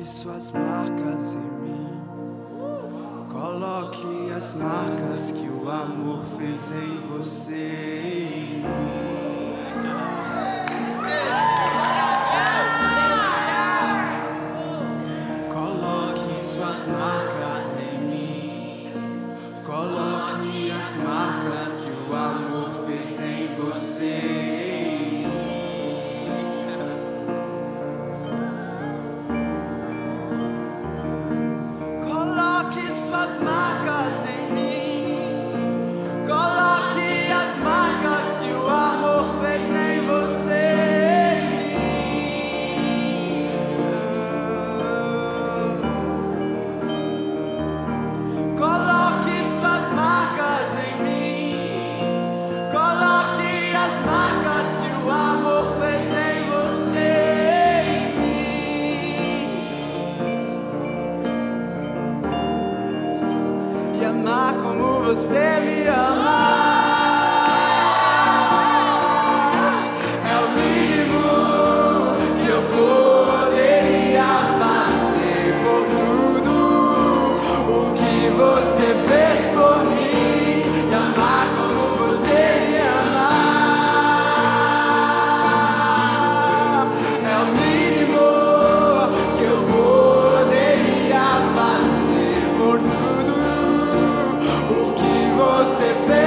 Coloque suas marcas em mim. Coloque as marcas que o amor fez em você. Coloque suas marcas em mim. Coloque as marcas que o amor fez em você. As marcas em mim, coloque as marcas que o amor fez em você. Coloque suas marcas em mim, coloque as marcas que o amor fez em você. Amar como você me ama é o mínimo que eu poderia fazer por tudo o que você fez por mim. E amar como você me ama é o mínimo que eu poderia fazer por tudo o que você fez.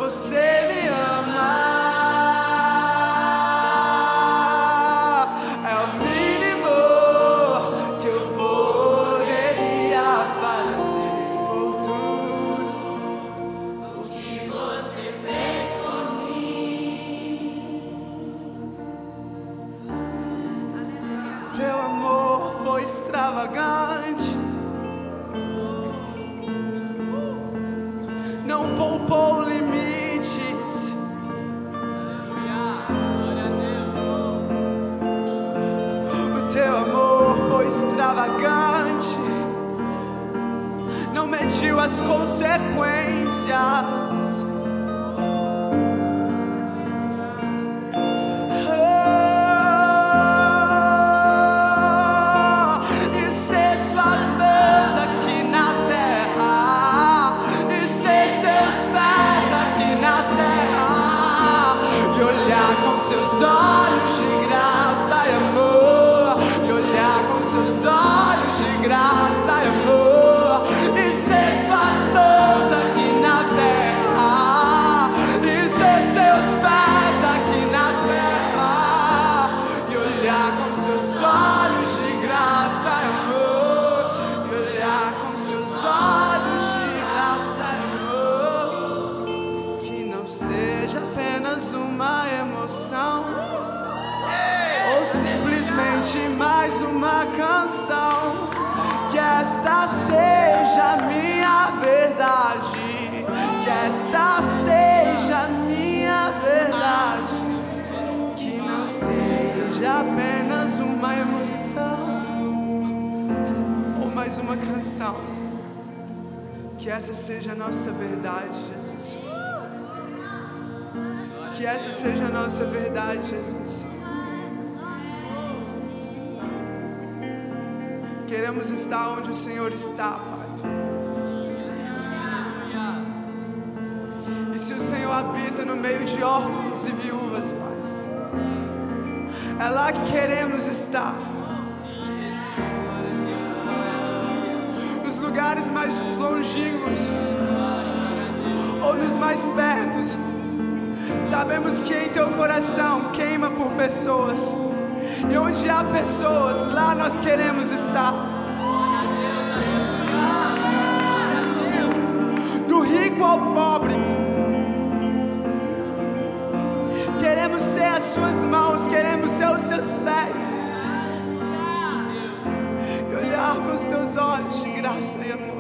você me ama. É o mínimo que eu poderia fazer por tudo o que você fez por mim. Teu amor foi extravagante, não poupou limites. O teu amor foi extravagante, não mediu as consequências. E ser suas mãos aqui na terra, e ser seus pés aqui na terra, e olhar com seus olhos de graça e amor, e olhar com seus olhos de graça e amor, e ser suas mãos aqui na terra, e ser seus pés aqui na terra, e olhar com seus olhos de graça e amor, e olhar com seus olhos de graça e amor. Que não seja apenas uma emoção, ou simplesmente mais uma canção. Que esta seja a minha verdade, que esta seja a minha verdade. Que não seja apenas uma emoção ou mais uma canção. Que essa seja a nossa verdade, Jesus. Que essa seja a nossa verdade, Jesus. Queremos estar onde o Senhor está, Pai. E se o Senhor habita no meio de órfãos e viúvas, Pai, é lá que queremos estar. Nos lugares mais longínquos ou nos mais pertos, sabemos que em teu coração queima por pessoas. E onde há pessoas, lá nós queremos estar. Do rico ao pobre, queremos ser as suas mãos, queremos ser os seus pés, e olhar com os teus olhos de graça e amor.